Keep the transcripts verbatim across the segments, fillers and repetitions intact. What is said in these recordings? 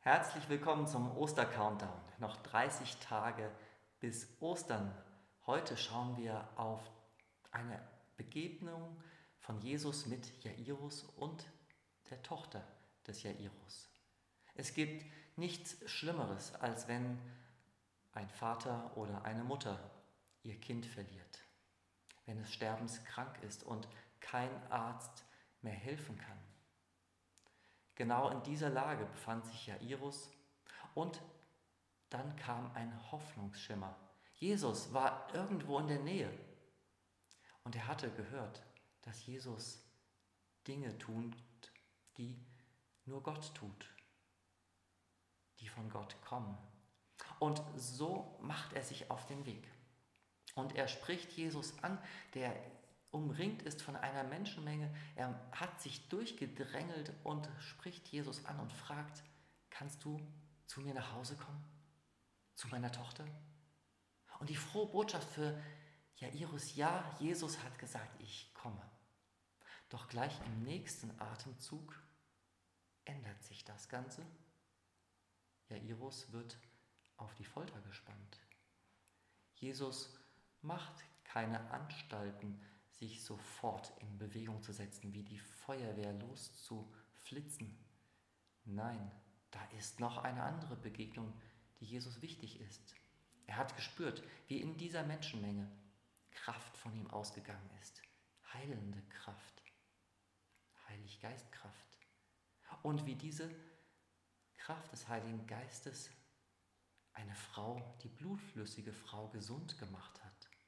Herzlich willkommen zum Oster-Countdown. Noch dreißig Tage bis Ostern. Heute schauen wir auf eine Begegnung von Jesus mit Jairus und der Tochter des Jairus. Es gibt nichts Schlimmeres, als wenn ein Vater oder eine Mutter ihr Kind verliert, wenn es sterbenskrank ist und kein Arzt mehr helfen kann. Genau in dieser Lage befand sich Jairus und dann kam ein Hoffnungsschimmer. Jesus war irgendwo in der Nähe und er hatte gehört, dass Jesus Dinge tut, die nur Gott tut, die von Gott kommen. Und so macht er sich auf den Weg. Und er spricht Jesus an, der umringt ist von einer Menschenmenge. Er hat sich durchgedrängelt und spricht Jesus an und fragt, kannst du zu mir nach Hause kommen? Zu meiner Tochter? Und die frohe Botschaft für Jairus, ja, Jesus hat gesagt, ich komme. Doch gleich im nächsten Atemzug ändert sich das Ganze. Jairus wird auf die Folter gespannt. Jesus macht keine Anstalten, sich sofort in Bewegung zu setzen, wie die Feuerwehr loszuflitzen. Nein, da ist noch eine andere Begegnung, die Jesus wichtig ist. Er hat gespürt, wie in dieser Menschenmenge Kraft von ihm ausgegangen ist. Heilende Kraft, Heiliggeistkraft. Und wie diese Kraft des Heiligen Geistes eine Frau, die blutflüssige Frau, gesund gemacht hat.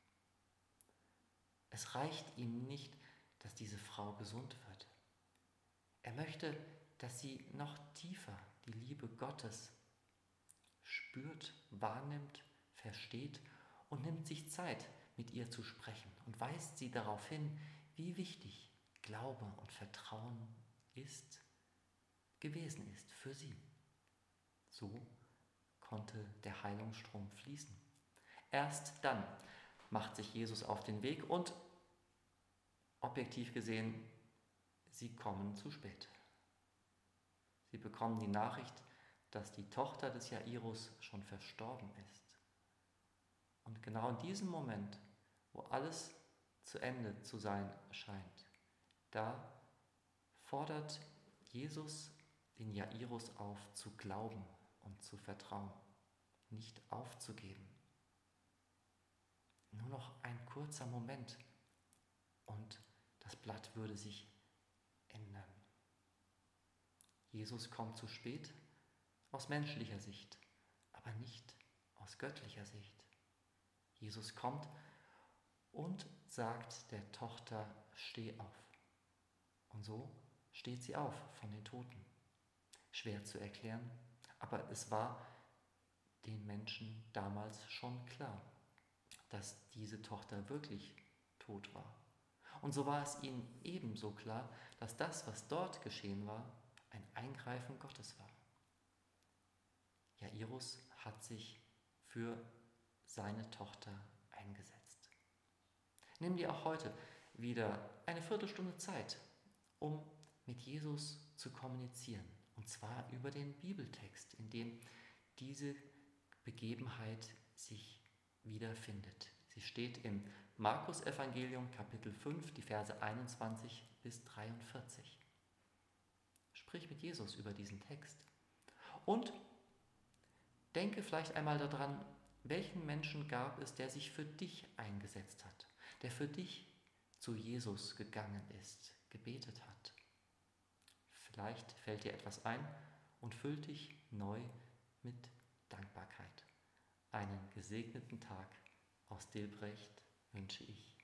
Es reicht ihm nicht, dass diese Frau gesund wird. Er möchte, dass sie noch tiefer die Liebe Gottes spürt, wahrnimmt, versteht und nimmt sich Zeit, mit ihr zu sprechen und weist sie darauf hin, wie wichtig Glaube und Vertrauen ist, gewesen ist für sie. So konnte der Heilungsstrom fließen. Erst dann macht sich Jesus auf den Weg und objektiv gesehen, sie kommen zu spät. Sie bekommen die Nachricht, dass die Tochter des Jairus schon verstorben ist. Und genau in diesem Moment, wo alles zu Ende zu sein scheint, da fordert Jesus den Jairus auf, zu glauben und zu vertrauen, nicht aufzugeben. Nur noch ein kurzer Moment und das Blatt würde sich ändern. Jesus kommt zu spät aus menschlicher Sicht, aber nicht aus göttlicher Sicht. Jesus kommt und sagt der Tochter, steh auf. Und so steht sie auf von den Toten. Schwer zu erklären, aber es war den Menschen damals schon klar, dass diese Tochter wirklich tot war. Und so war es ihnen ebenso klar, dass das, was dort geschehen war, ein Eingreifen Gottes war. Jairus hat sich für seine Tochter eingesetzt. Nimm dir auch heute wieder eine Viertelstunde Zeit, um mit Jesus zu kommunizieren. Und zwar über den Bibeltext, in dem diese Begebenheit sich wiederfindet. Sie steht im Markus-Evangelium, Kapitel fünf, die Verse einundzwanzig bis dreiundvierzig. Sprich mit Jesus über diesen Text und denke vielleicht einmal daran, welchen Menschen gab es, der sich für dich eingesetzt hat, der für dich zu Jesus gegangen ist, gebetet hat. Vielleicht fällt dir etwas ein und füllt dich neu mit Dankbarkeit. Einen gesegneten Tag aus Dilbrecht wünsche ich.